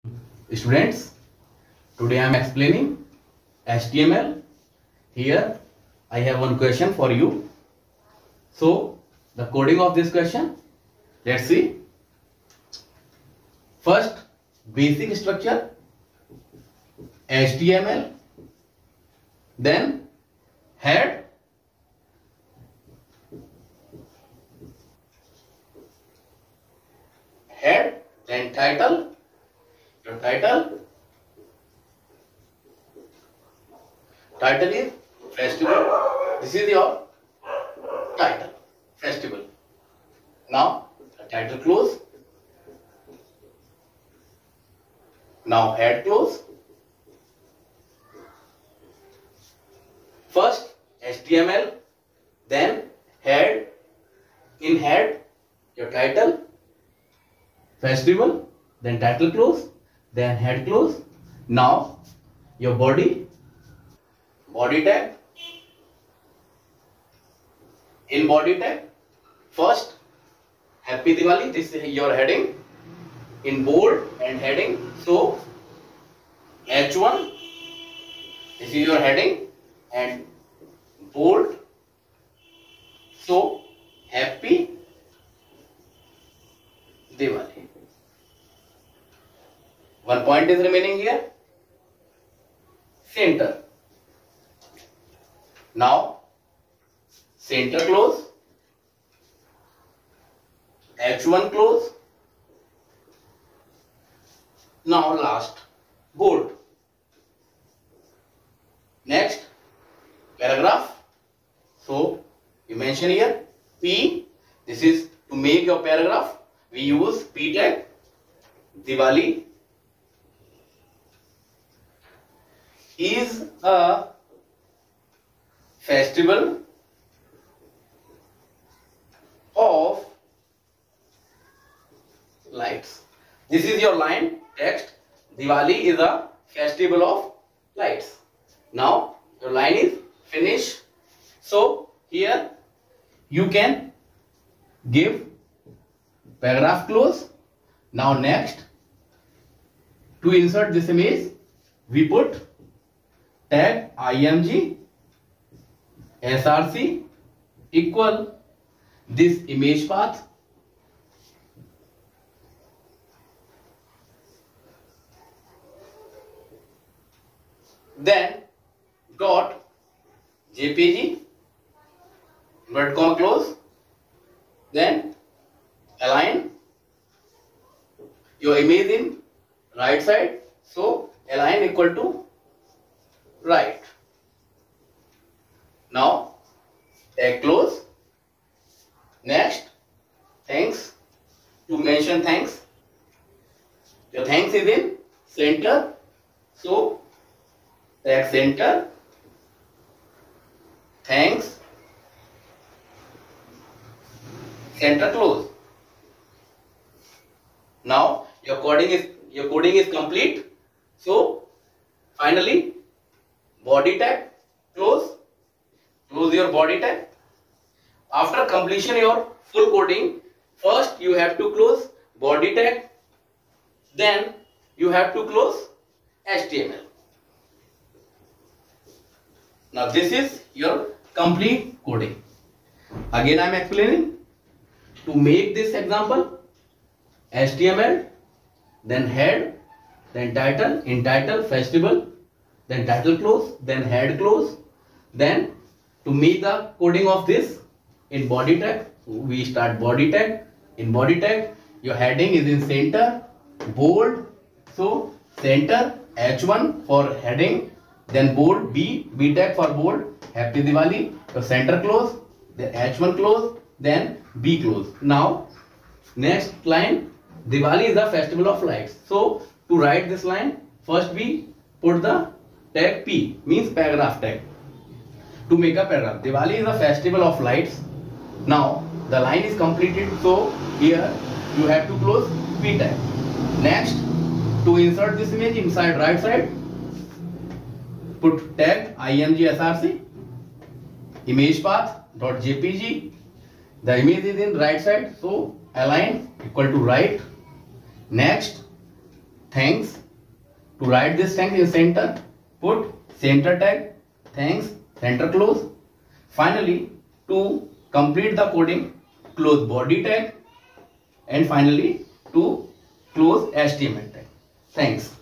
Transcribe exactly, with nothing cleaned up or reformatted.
Students, today I am explaining H T M L. Here I have one question for you. So the coding of this question, let's see. First, basic structure H T M L, then head, head, then title. Your title, title is festival. This is your title, festival. Now the title close. Now head close. First H T M L, then head. In head, your title, festival, then title close, then head close. Now your body, body tag. In body tag, first Happy Diwali. This is your heading in bold and heading. So H one, this is your heading and bold. So Happy Diwali. One point is remaining here. Center. Now center close, H one close. Now last bold. Next paragraph. So you mention here P. This is to make your paragraph. We use P tag. Diwali is a festival of lights. This is your line text. Diwali is a festival of lights. Now your line is finished. So here you can give paragraph close. Now next, to insert this image, we put tag img src equal this image path, then dot jpg, inverted comma close, then align your image in right side. So align equal to right. Now tag close. Next, thanks. To mention thanks, your thanks is in center. So tag center, thanks, center close. Now your coding is your coding is complete. So finally body tag close. Close your body tag. After completion your full coding, first you have to close body tag, then you have to close H T M L. Now this is your complete coding. Again I am explaining. To make this example, H T M L, then head, then title, in title festival, then title close, then head close. Then to make the coding of this in body tag, we start body tag. In body tag, your heading is in center, bold. So center H one for heading, then bold B, B tag for bold, Happy Diwali. So center close, then H one close, then B close. Now next line, Diwali is the festival of lights. So to write this line, first we put the tag P, means paragraph tag. To make a paragraph, Diwali is a festival of lights. Now the line is completed. So here you have to close P tag. Next, to insert this image inside right side, put tag img src, image path dot jpg. The image is in right side, so align equal to right. Next, thanks. To write this thanks in center, put center tag, thanks, center close. Finally, to complete the coding, close body tag, and finally to close H T M L tag. Thanks.